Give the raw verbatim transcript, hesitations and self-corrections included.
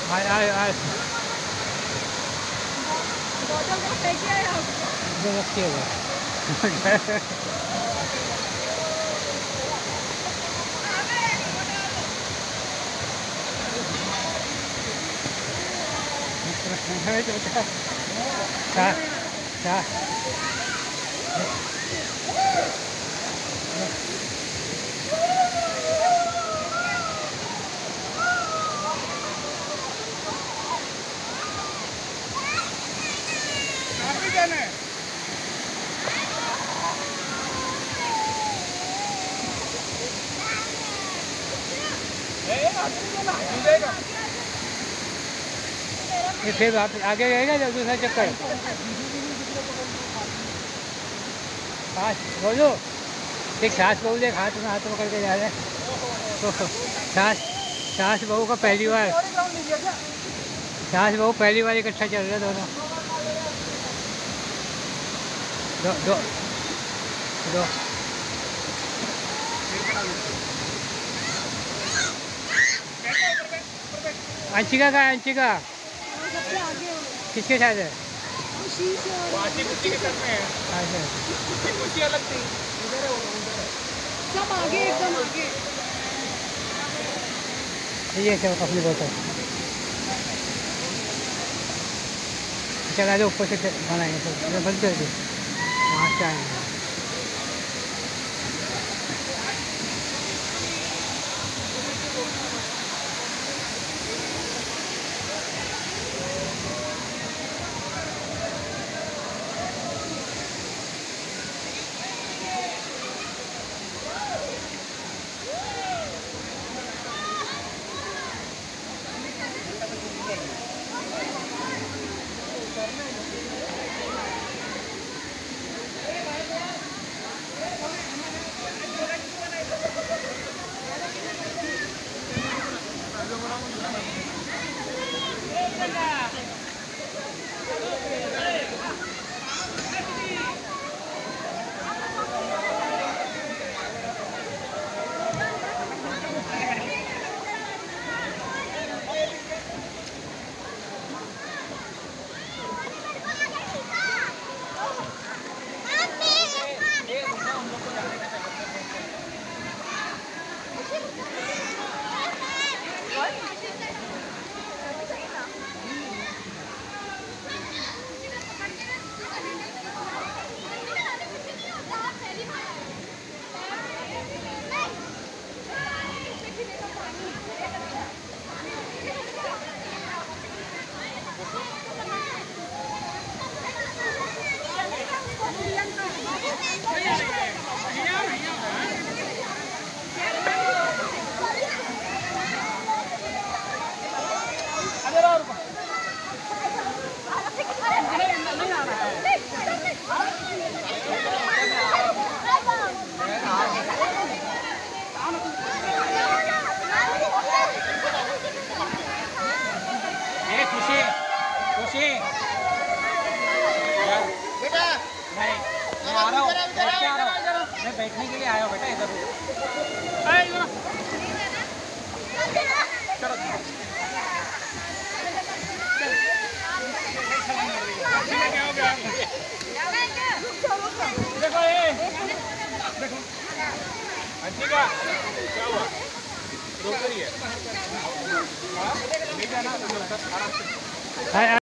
आए आए आए रखिए क्या क्या ये फिर आप आगे रहेगा जब दूसरा चक्कर सांस बोलो एक सांस बहू देख हाथ में हाथ पकड़ के जा रहे तो सांस सांस बहू का पहली बार सांस बहू पहली बार इकट्ठा चल रहे दोनों दो दो दो अंशिका का है अंशिका किसके साथ है? अलग थी सब आगे एकदम आगे ये सब अपनी बोतल चला दो ऊपर से बनाएंगे तो बंद कर दो वहाँ से आएंगे। बेटा नहीं मैं आ रहा हूँ मैं बैठने के लिए आया हूँ बेटा इधर चलो देखो ये देखो अंशिका क्या हुआ रोक रही है हाँ ले जाना आराम से।